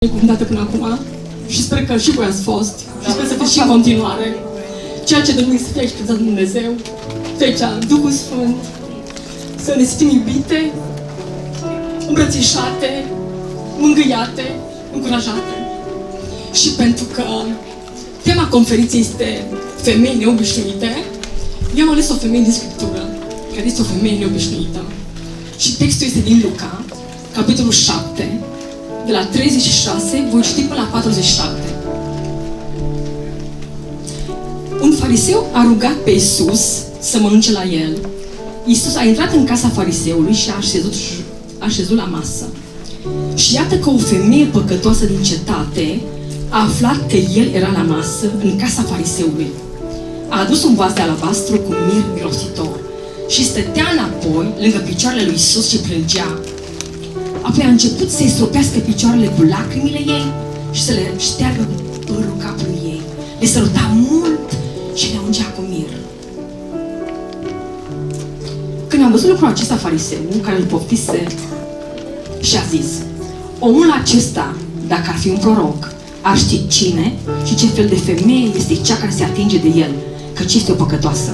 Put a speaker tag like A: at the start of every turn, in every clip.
A: Binecuvântată până acum și sper că și voi ați fost și sper să fiți și în continuare. Ceea ce Domnul să fie expresat Dumnezeu, fecea Duhul Sfânt, să ne simțim iubite, îmbrățișate, mângâiate, încurajate. Și pentru că tema conferinței este femei neobișnuite, eu am ales o femeie din Scriptură, care este o femeie neobișnuită. Și textul este din Luca, capitolul 7, de la 36, voi citi până la 47. Un fariseu a rugat pe Iisus să mănânce la el. Iisus a intrat în casa fariseului și a așezut la masă. Și iată că o femeie păcătoasă din cetate a aflat că el era la masă în casa fariseului. A adus un vas de alabastru cu mir mirositor și stătea înapoi lângă picioarele lui Iisus și plângea. Apoi a început să-i stropească picioarele cu lacrimile ei și să le șteargă părul capului ei. Le săruta mult și le ungea cu mir. Când am văzut lucrul acesta, fariseul, care îl poftise, și-a zis: omul acesta, dacă ar fi un proroc, ar ști cine și ce fel de femeie este cea care se atinge de el, căci este o păcătoasă.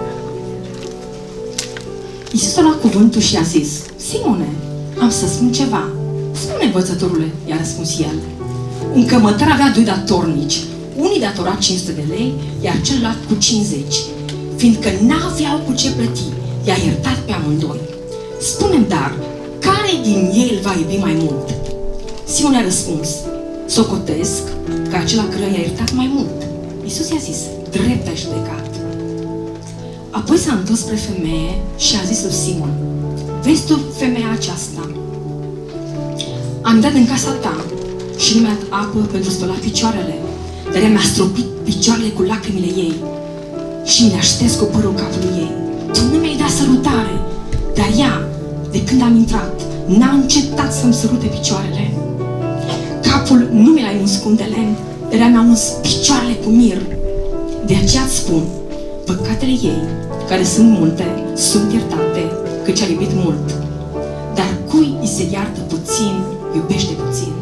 A: Iisus a luat cuvântul și a zis: Simone, am să spun ceva. Spune, învățătorule, i-a răspuns el. Un cămătar avea doi datornici. Unii datora 500 de lei, iar celălalt cu 50. Fiindcă n-aveau cu ce plăti, i-a iertat pe amândoi. Spune-mi dar, care din ei îl va iubi mai mult? Simon a răspuns: socotesc că acela căruia i-a iertat mai mult. Iisus i-a zis: drept ai judecat. Apoi s-a întors spre femeie și a zis lui Simon: vezi tu femeia aceasta? Am dat în casa ta și nu mi-a dat apă pentru spăla picioarele, dar ea mi-a stropit picioarele cu lacrimile ei și mi-a șters cu părul capului ei. Tu nu mi-ai dat sărutare, dar ea, de când am intrat, n-a încetat să-mi sărute picioarele. Capul nu mi l-ai uns cu un de lemn, dar ea mi-a uns picioarele cu mir. De aceea îți spun, păcatele ei, care sunt multe, sunt iertate, căci a iubit mult. Dar cui îi se iartă puțin, iubește puțin.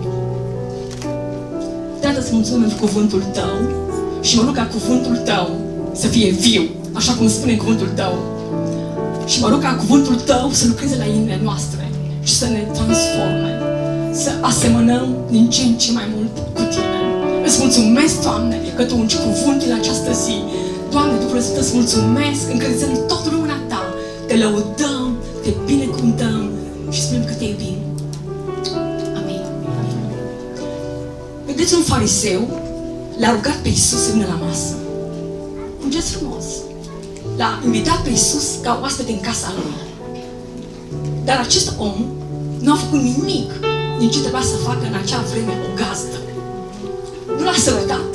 A: Tată, îți mulțumim pentru cuvântul Tău și mă rog ca cuvântul Tău să fie viu, așa cum spune cuvântul Tău. Și mă rog ca cuvântul Tău să lucreze la inimile noastre și să ne transforme, să asemănăm din ce în ce mai mult cu Tine. Îți mulțumesc, Doamne, că Tu ungi cuvântul în această zi. Doamne, Duhul Sfânt, îți mulțumesc, încredințăm tot lumea Ta, Te lăudăm, Te binecuvântăm și spunem că Te iubim. Amin. Vedeți, un fariseu l-a rugat pe Iisus să vină la masă. Un gest frumos. L-a invitat pe Iisus ca oaspete în casa lui. Dar acest om nu a făcut nimic din ce trebuia să facă în acea vreme o gazdă. Nu l-a sărutat.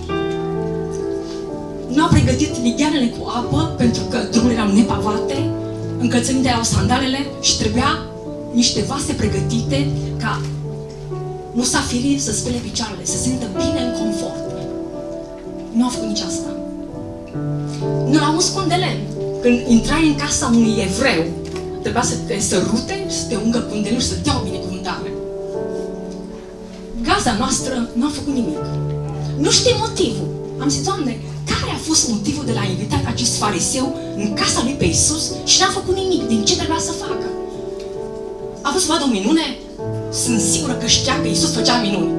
A: Nu a pregătit ligheanele cu apă pentru că drumurile erau nepavate, încălțămintele erau sandalele și trebuia niște vase pregătite ca musafirii să spele picioarele, să se simtă bine în confort. Nu a făcut nici asta. Nu l-a uns cu un de lemn. Când intrai în casa unui evreu, trebuia să te sărute, să te ungă cu un de lemn și să dea o binecuvântare. Gazda noastră nu a făcut nimic. Nu știe motivul. Am zis, Doamne, care a fost motivul de la invitat acest fariseu în casa lui pe Iisus și n-a făcut nimic din ce trebuia să facă? A vrut să vadă o minune? Sunt sigură că știa că Iisus făcea minuni.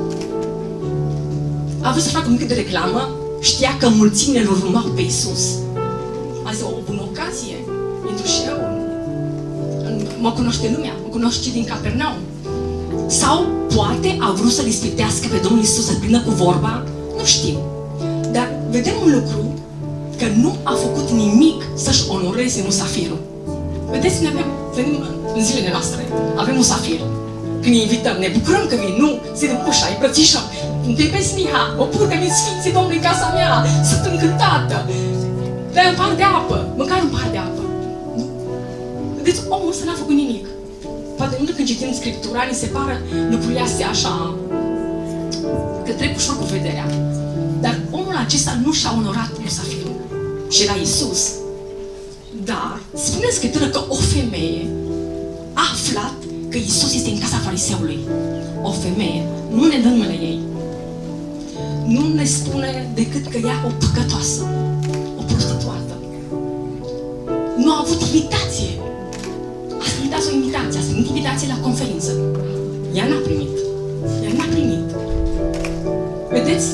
A: A vrut să facă o mică de reclamă, știa că mulțimile îl urmau pe Iisus. A zis, o bună ocazie, intru și eu. Mă cunoaște lumea, mă cunoaște cei din Capernaum. Sau poate a vrut să-l ispitească pe Domnul Iisus să prindă cu vorba, nu știu. Dar vedem un lucru, că nu a făcut nimic să-și onoreze musafirul. Vedeți, ne avem, venim în zilele noastre, avem musafir. Când îi invităm, ne bucurăm că vin, nu, zidem ușa, îi brățișăm. Te iubesc, Miha, mă purcă-mi Sfinții Domnului în casa mea, sunt încântată. Dai un par de apă, măcar un par de apă. Nu? Vedeți, omul ăsta n-a făcut nimic. Poate nu când citim Scriptura, ni se pară lucrurile astea așa, că trec ușor cu vederea. Dar omul acesta nu și-a onorat musafirul. Și era Iisus. Dar spune în Scriptură că o femeie a aflat că Iisus este în casa fariseului. O femeie nu ne dă numele ei. Nu ne spune decât că ea o păcătoasă, o prostituată. Nu a avut invitație. A primit o invitație, a primit invitație la conferință. Ea n-a primit. Ea n-a primit. Vedeți?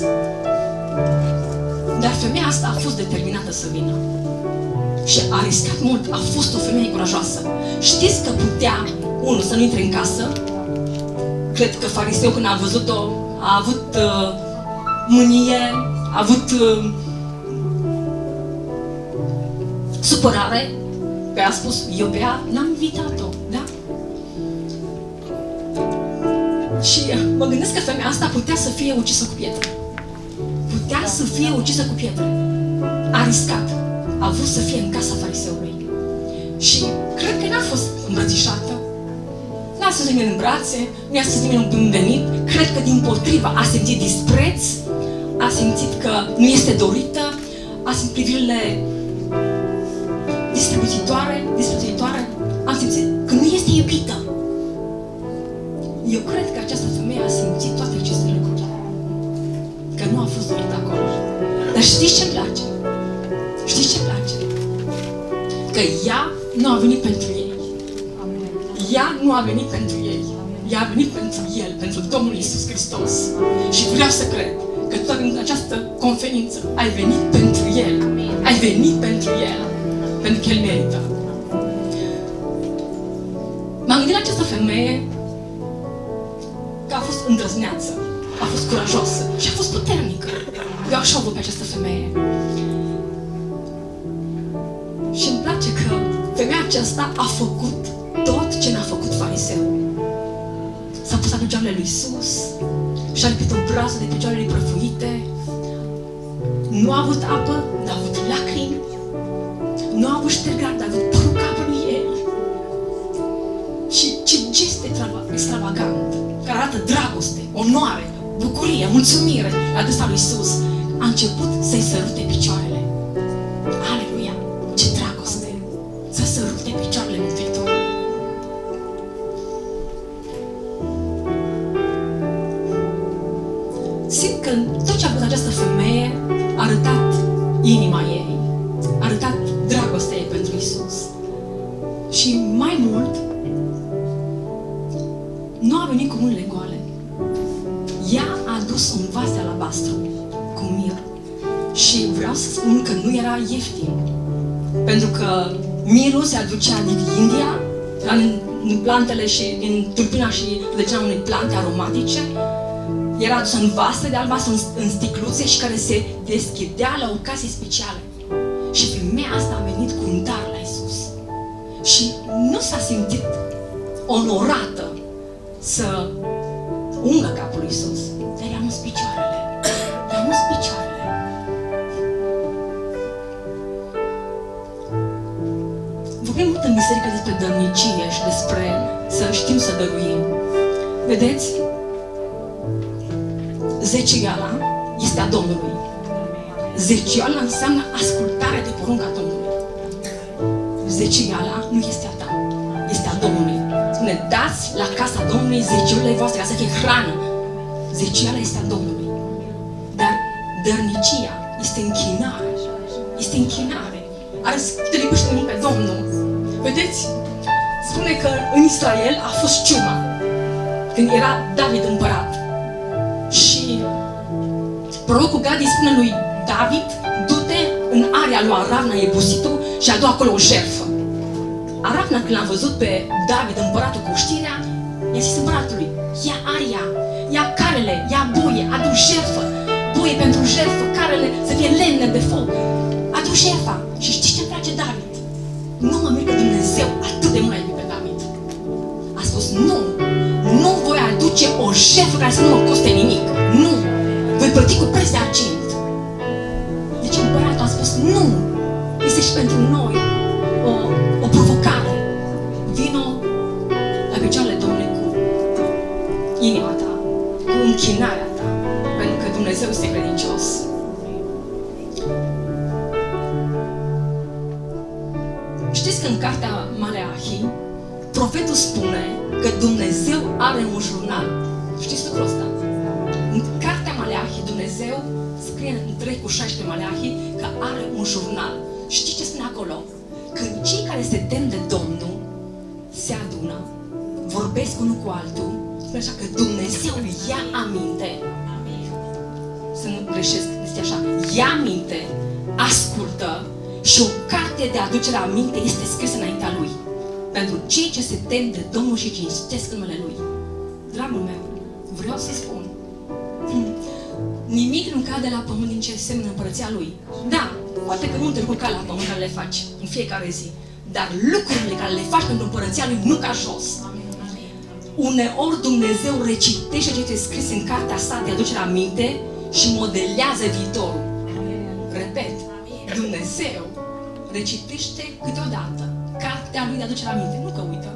A: Dar femeia asta a fost determinată să vină. Și a riscat mult. A fost o femeie curajoasă. Știți că putea, unul, să nu intre în casă. Cred că fariseu, când a văzut-o, a avut mânie, a avut supărare. Că a spus, eu pe ea n-am invitat-o, da? Și mă gândesc că femeia asta putea să fie ucisă cu pietre. Putea să fie ucisă cu pietre. A riscat. A vrut să fie în casa fariseului. Și cred că n-a fost îmbrățișată. N-a să nimeni în brațe, nu i-a să nimeni un venit. Cred că dimpotrivă a simțit dispreț, a simțit că nu este dorită, a simțit privirile distrăbuitoare, am simțit că nu este iubită. Eu cred că această femeie a simțit toate aceste lucruri. Că nu a fost dorită acolo. Dar știți ce-mi place? Știți ce-mi place? Că ea nu a venit pentru ei. Ea nu a venit pentru ei. Ea a venit pentru El, pentru Domnul Iisus Hristos. Și vreau să cred că tu în această conferință ai venit pentru El. Ai venit pentru El. Pentru că El merită. M-am gândit la această femeie că a fost îndrăzneață, a fost curajoasă și a fost puternică. Eu așa o văd pe această femeie. Și îmi place că femeia aceasta a făcut tot ce n-a făcut fariseul. S-a pus la picioarele lui Iisus, și-a lipit obrazul de picioarele lui prăfuite. Nu a avut apă, dar a avut lacrimi. Nu a avut ștergat, dar a avut părul capului ei. Și ce gest extravagant, care arată dragoste, onoare, bucurie, mulțumire la adresa lui Iisus. A început să-i sărute picioarele. Aleluia! Ce dragoste! Să sărute picioarele Mântuitorului. Simt că tot ce a făcut această femeie a arătat inima ei, a arătat dragostea ei pentru Iisus. Și mai mult, nu a venit cu mâinile goale. Ea a adus un vas de alabastru cu mir. Și vreau să spun că nu era ieftin. Pentru că mirul se aducea din India, din plantele și din tulpina și rădăcina unei plante aromatice. Era adusă în vase de albastru, în sticluțe și care se deschidea la ocazie speciale. Și femeia asta a venit cu un dar la Iisus. Și nu s-a simțit onorată să ungă capul lui Iisus, dar i-a uns picioarele. I-a uns picioarele. Vorbim mult în biserică despre dărnicie și despre să știm să dăruim. Vedeți? Zeciuiala este a Domnului. Zeciuiala înseamnă ascultarea de porunca Domnului. Zeciuiala nu este a ta, este a Domnului. Spune, dați la casa Domnului zeciuialele voastre ca să fie hrană. Zeciuiala este a Domnului. Dar dărnicia este închinare. Este închinare. Are să te lipește mult pe Domnul. Vedeți? Spune că în Israel a fost ciuma. Când era David împărat. Și prorocul Gad îi spune lui David, du-te în area lui Aravna Iebusitul și adu acolo o jertfă. Aravna, când l-a văzut pe David împăratul cu știrea, i-a zis împăratului, ia aria, ia carele, ia boie, adu jertfă, boie pentru jertfă, carele să fie lemne de foc, adu jertfa. Și știți ce place David? Nu mă mir că Dumnezeu atât de mult a iubit pe David. A spus, nu voi aduce o jertfă care să nu mă coste nimic. Nu! Voi plăti cu preț de argint. Deci împăratul a spus, nu! Este și pentru noi o provocare. Vino la picioarele Domnului cu inima ta, cu închinarea ta, pentru că Dumnezeu este credincios. Știți că în cartea Maleahi, profetul spune că Dumnezeu are un jurnal Știți lucrul ăsta? În cartea Maleahi, Dumnezeu scrie în 3:16 Maleahi că are un jurnal. Știți ce spune acolo? Când cei care se tem de Domnul se adună, vorbesc unul cu altul, spune așa că Dumnezeu ia aminte. Să nu greșesc, este așa. Ia aminte, ascultă și o carte de aducere aminte este scrisă înaintea Lui. Pentru cei ce se tem de Domnul și cinstesc numele Lui. Dragul meu, vreau să spun, nimic nu cade la pământ din ce semnă împărăția Lui. Da, poate că multe lucruri cad la pământ care le faci în fiecare zi, dar lucrurile care le faci pentru împărăția Lui nu ca jos. Uneori Dumnezeu recitește ce este scris în cartea sa de aducere aminte și modelează viitorul. Repet, Dumnezeu recitește câteodată cartea Lui de aducere aminte, nu că uită.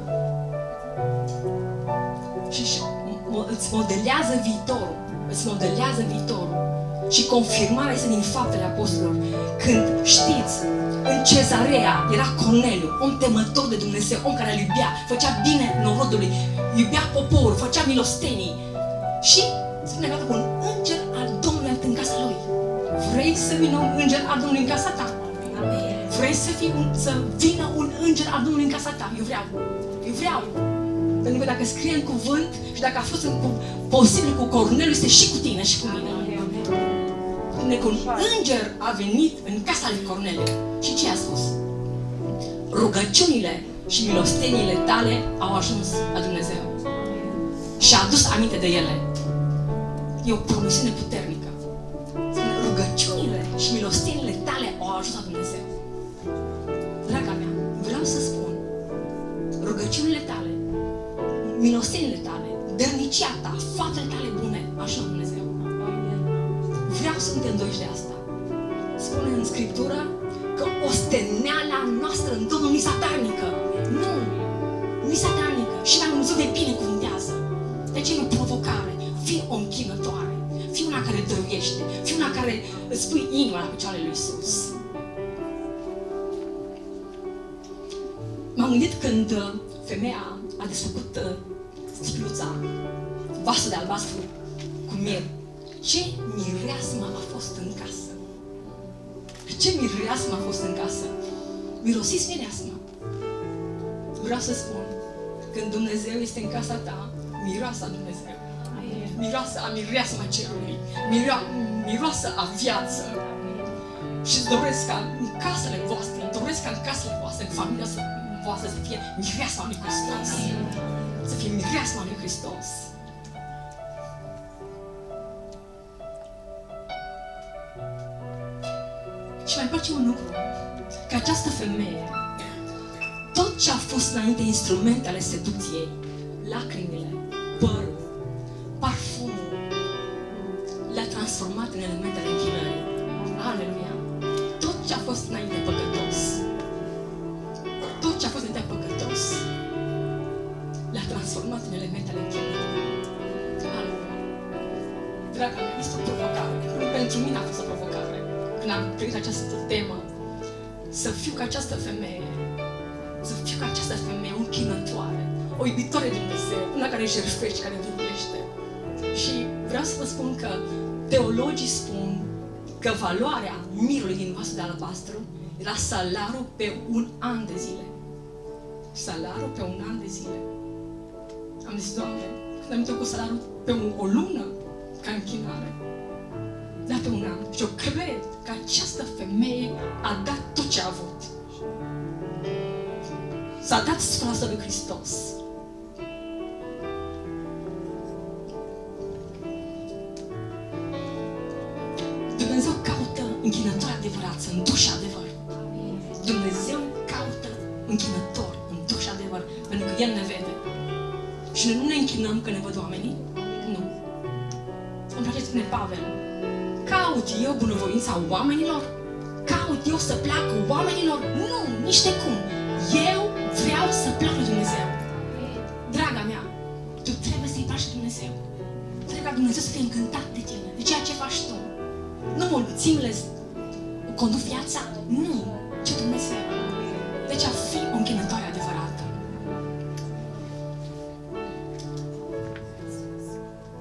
A: Și îți modelează viitorul. Îți modelează viitorul. Și confirmarea este din Faptele Apostolilor. Când știți, în Cezarea era Corneliu, om temător de Dumnezeu, om care îl iubea, făcea bine norodului, iubea poporul, făcea milostenii. Și spune că un înger al Domnului în casa lui. Vrei să vină un înger al Domnului în casa ta? Vrei să vină un înger al Domnului în casa ta? Eu vreau. Eu vreau. Pentru că dacă scrie în cuvânt și dacă a fost posibil cu Corneliu, este și cu tine și cu mine. Spune că un înger a venit în casa lui Corneliu. Și ce a spus? Rugăciunile și milosteniile tale au ajuns la Dumnezeu. Și a adus aminte de ele. E o promisiune puternică. Spune, rugăciunile și milosteniile tale au ajuns la Dumnezeu. Draga mea, vreau să spun, rugăciunile tale, milostenile tale, dărnicia ta, faptele tale bune, ajung la Dumnezeu. Vreau să nu te îndoiești de asta. Spune în Scriptură că osteneala noastră în Domnul nu-i satarnică. Nu! Nu-i satarnică. Și la Dumnezeu ne binecuvântează. De ce e o provocare? Fii o închinătoare. Fii una care dăruiește. Fii una care îți pui inima la picioarele lui Iisus. M-am gândit când femeia a desfăcut sticluța, vasul de albastru cu miel. Ce mireasmă a fost în casă! Ce mireasmă a fost în casă! Mirosiți mireasmă! Vreau să spun, când Dumnezeu este în casa ta, miroasă a Dumnezeu. Miroasă a mireasma cerului. Miroasă a viață. Și doresc ca în casele voastre, doresc ca în casele voastre, în familia voastră să fie mireasma lui Hristos. Să fie mireasma lui Hristos. Și mai place un lucru, că această femeie, tot ce a fost înainte instrumente ale seducției, lacrimile, părul, parfumul, le-a transformat în elementele închinării. Aleluia! Tot ce a fost înainte păcătos, tot ce a fost înainte păcătos, le-a transformat în elementele închinării. Aleluia! Draga mea, este o provocare. Pentru mine a fost o provocare. Când am primit această temă, să fiu ca această femeie, să fiu ca această femeie, o închinătoare, o iubitoare de Dumnezeu, una care jertfește, care dăruiește. Și vreau să vă spun că teologii spun că valoarea mirului din vasul de albastru era salariul pe un an de zile. Salariul pe un an de zile. Am zis, Doamne, când am întâlnit cu salariul pe o lună ca închinare, dar pe un an. Și eu cred că această femeie a dat tot ce a avut. S-a dat sfârșitul lui Hristos. Dumnezeu caută închinători adevărați, în duș și adevăr. Dumnezeu caută închinători, în duș și adevăr, pentru că El ne vede. Și noi nu ne închinăm că ne văd oamenii. Nu. Îmi place spune Pavel. Caut eu bunăvoința oamenilor? Caut eu să plac oamenilor? Nu, nici de cum. Eu vreau să plac lui Dumnezeu. Draga mea, tu trebuie să-i placi lui Dumnezeu. Trebuie ca Dumnezeu să fie încântat de tine, de ceea ce faci tu. Nu mulțimile conduc viața? Nu, ci Dumnezeu. Deci a fi o închinătoare adevărată.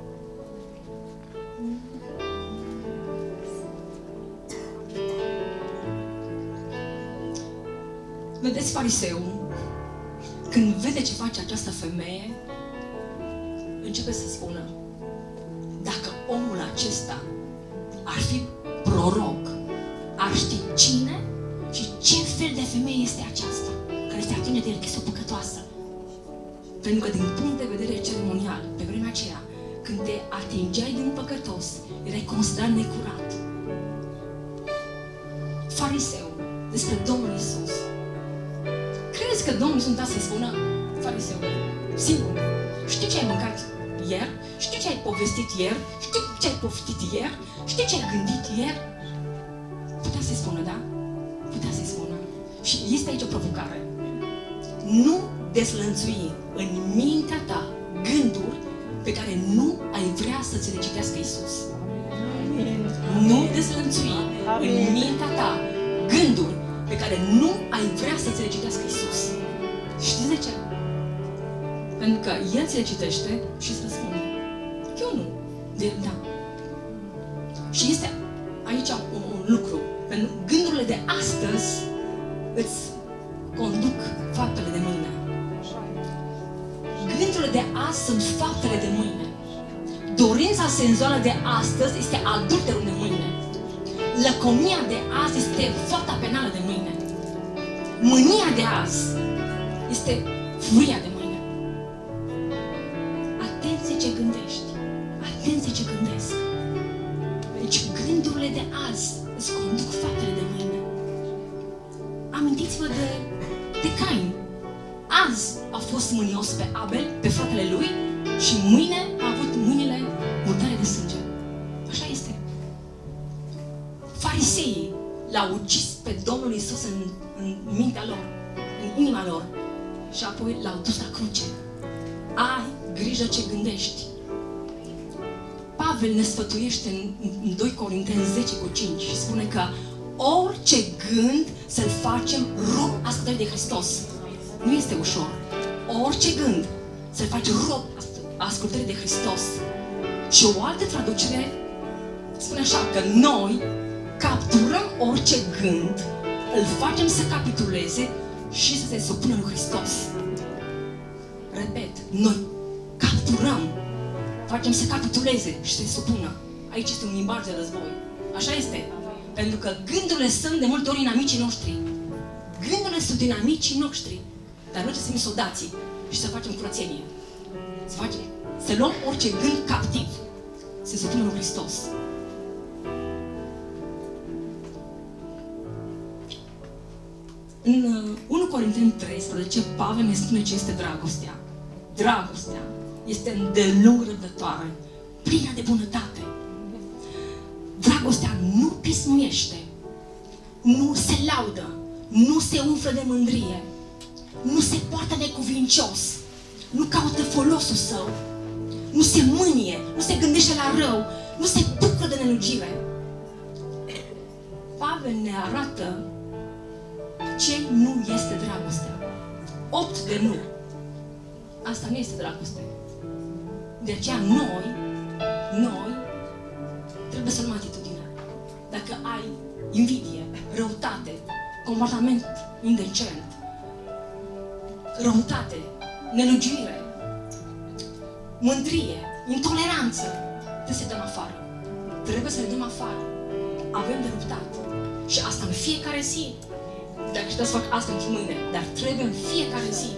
A: Vedeți, fariseul, când vede ce face această femeie, începe să spună: dacă omul acesta ar fi proroc, ar ști cine și ce fel de femeie este aceasta, care se atinge de el, că este o păcătoasă. Pentru că din punct de vedere ceremonial, pe vremea aceea, când te atingeai de un păcătos, erai considerat necurat. Fariseu, despre Domnul Iisus. Crezi că Domnul Iisus să-i spună: fariseu, Simon, știi ce ai mâncat ieri? Știi ce ai povestit ieri? Știi ce ai poftit ieri? Știi ce ai gândit ieri? Putea să-i spună, da? Putea să-i spună. Și este aici o provocare. Nu deslănțui în mintea ta gânduri pe care nu ai vrea să ți le citească Iisus. Nu deslănțui în mintea ta gânduri pe care nu ai vrea să ți le citească Iisus. Știți de ce? Pentru că El ți le citește și îți răspunde. Eu nu. El da. Și este aici un lucru. Pentru gândurile de astăzi îți conduc faptele de mâine. Gândurile de azi sunt faptele de mâine. Dorința senzuală de astăzi este adulterul de mâine. Lăcomia de azi este fapta penală de mâine. Mânia de azi este furia de mâine. Atenție ce gândești. Atenție ce gândesc. Deci gândurile de azi îți conduc faptele de mâine. Amintiți-vă de Cain. Azi a fost mânios pe Abel, pe fratele lui, și mâine a avut mâinile murdare de sânge. Așa este. Fariseii l-au ucis pe Domnul Iisus în mintea lor, în inima lor, și apoi l-au dus la cruce. Ai grijă ce gândești. Pavel ne sfătuiește în 2 Corinteni 10:5 și spune că orice gând să-l facem rob ascultării de Hristos. Nu este ușor. Orice gând să-l faci rob ascultării de Hristos. Și o altă traducere spune așa, că noi capturăm orice gând, îl facem să capituleze și să se supună lui Hristos. Repet, noi capturăm, facem să capituleze și să se supună. Aici este un limbaj de război. Așa este. Pentru că gândurile sunt de multe ori inamicii noștri. Gândurile sunt dinamicii noștri. Dar noi trebuie să fim soldații și să facem curățenie. Să luăm orice gând captiv. Să se supună lui Hristos. În 1 Corinteni 13, Pavel ne spune ce este dragostea. Dragostea este îndelung răbdătoare, plină de bunătate. Dragostea nu pismuiește, nu se laudă, nu se umflă de mândrie, nu se poartă necuvincios, nu caută folosul său, nu se mânie, nu se gândește la rău, nu se bucură de nelugire. Pavel ne arată ce nu este dragostea. 8 de nu. Asta nu este dragoste. De aceea noi trebuie să luăm atitudine. Dacă ai invidie, răutate, comportament indecent, răutate, nelugiuire, mândrie, intoleranță, trebuie să dăm afară. Trebuie să le dăm afară. Avem de luptat. Și asta în fiecare zi. Dacă știu să fac asta în mâine, dar trebuie în fiecare zi.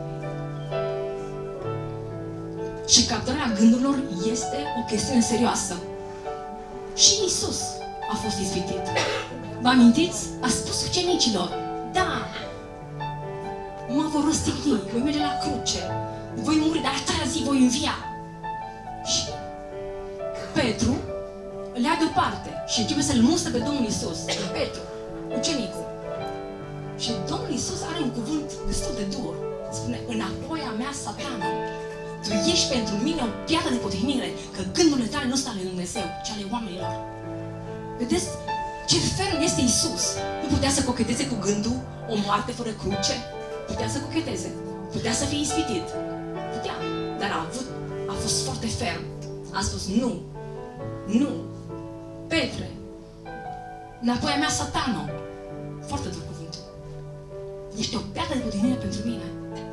A: Și captarea gândurilor este o chestiune serioasă. Și Iisus a fost ispitit. Vă amintiți? A spus ucenicilor: da, mă vor răstigni, voi merge la cruce, voi muri, dar a treia zi voi învia. Și Petru îl ia deoparte și începe să-l mustre pe Domnul Iisus. Petru, ucenicul. Și Domnul Iisus are un cuvânt destul de dur. Spune: înapoi a mea, Satana, tu ești pentru mine o piatră de potignire, că gândurile tale nu sunt ale lui Dumnezeu, ci ale oamenilor. Vedeți ce ferm este Iisus? Nu putea să cocheteze cu gândul o moarte fără cruce? Putea să cocheteze, putea să fie ispitit, putea, dar a fost foarte ferm. A spus: nu, nu, Petre, înapoi a mea, Satana. Foarte dur cuvântul. Ești o piatră de potignire pentru mine.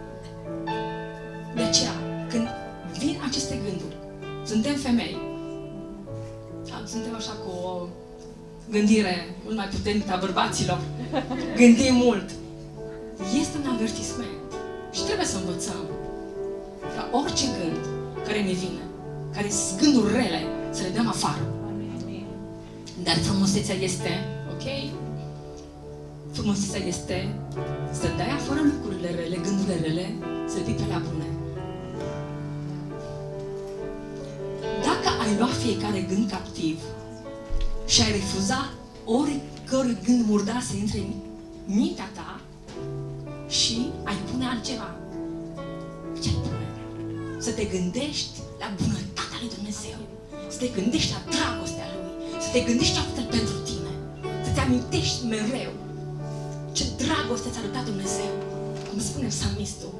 A: De aceea, când vin aceste gânduri, suntem femei, suntem așa cu o gândire mult mai puternică a bărbaților, gândim mult. Este un avertisment și trebuie să învățăm ca orice gând care ne vine, care sunt gânduri rele, să le dăm afară. Dar frumusețea este, ok? Frumusețea este să dai afară lucrurile rele, gândurile rele, să le pui pe la bune. Dacă ai luat fiecare gând captiv și ai refuzat oricărui gând murdar să intre în mintea ta și ai pune altceva, ce-ai pune? Să te gândești la bunătatea lui Dumnezeu, să te gândești la dragostea Lui, să te gândești ce-a făcut pentru tine, să te amintești mereu ce dragoste ți-a arătat Dumnezeu. Cum spune psalmistul,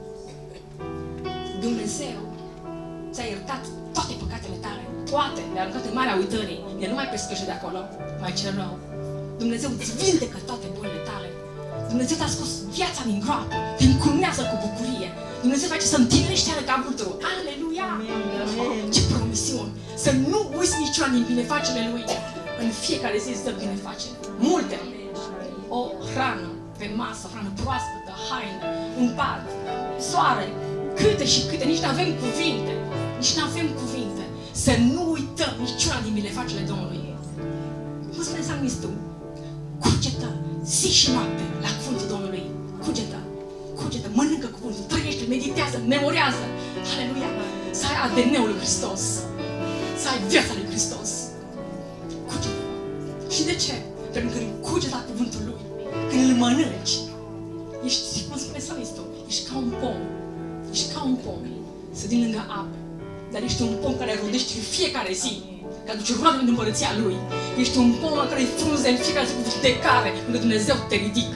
A: Dumnezeu ți-a iertat toate păcatele tale, toate, le-a aruncat în marea uitării. El nu mai pescăște de acolo, mai cel rău. Dumnezeu îți vindecă toate bolile tale. Dumnezeu ți-a scos viața din groapă, te încurnează cu bucurie. Dumnezeu face să întinești iară ca vulturul. Aleluia! Ce promisiuni! Să nu uiți niciuna din binefacele Lui. În fiecare zi îți dă binefacere. Multe! O hrană pe masă, o hrană proaspătă, haină, un pat, soare, câte și câte, nici n-avem cuvinte. Nici n-avem cuvinte. Să nu uităm niciuna din binefacele Domnului. Cum spune psalmistul? Cugetă zi și noapte la cuvântul Domnului. Cugetă, cugetă, mănâncă cuvântul, trăiește, meditează, memorează. Aleluia! Să ai ADN-ul lui Hristos. Să ai viața lui Hristos. Cugetă. Și de ce? Pentru că când cugeta cuvântul Lui, când îl mănânci, ești, cum spune psalmistul, ești ca un pom. Ești ca un pom. Să din lângă apă. Dar ești un pom care rodește în fiecare zi, că aduce roade în împărăția Lui. Ești un pom care îi frunze în fiecare zi cu vindecare, pentru că Dumnezeu te ridică.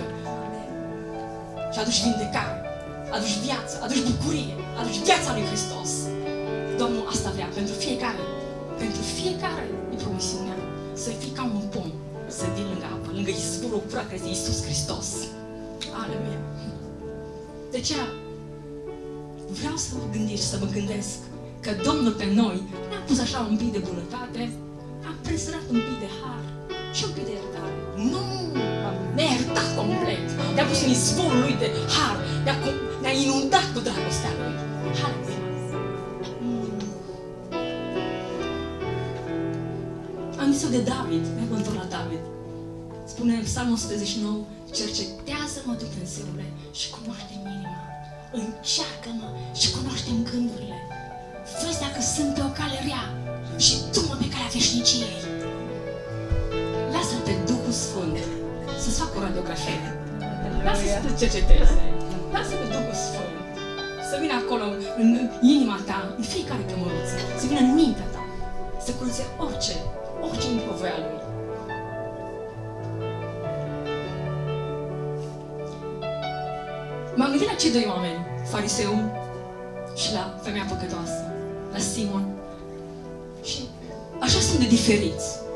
A: Și aduci vindecare, aduci viață, aduci bucurie, aduci viața lui Hristos. Domnul asta vrea pentru fiecare. Pentru fiecare e promisiunea. Să fii ca un pom, să din lângă apă, lângă izvorul curat care este Iisus Hristos. Aleluia! De aceea vreau să vă gândiți și să mă gândesc că Domnul pe noi ne-a pus așa un pic de bunătate, a presărat un pic de har și un pic de iertare. Nu! Ne-a iertat complet. Ne-a pus în izvorul Lui de har. Ne-a inundat cu dragostea Lui. Aleluia! Am zis-o de David, mi-am întors la David. Spune în Psalmul 139, cercetează-mă, Dumnezeule, și cunoaște-mi inima. Încearcă-mă și cunoaște-mi gândurile. Vezi dacă sunt pe o cale rea și du-mă pe calea veșniciei. Lasă-L pe Duhul Sfânt să-ți facă o radiografie. Lasă-l să te cerceteze. Lasă pe Duhul Sfânt să vină acolo în inima ta, în fiecare cămăruță, să vină în mintea ta, să curățe orice nu pe voia Lui. M-am gândit la cei doi oameni, fariseul și la femeia păcătoasă, la Simon. Și așa sunt de diferiți.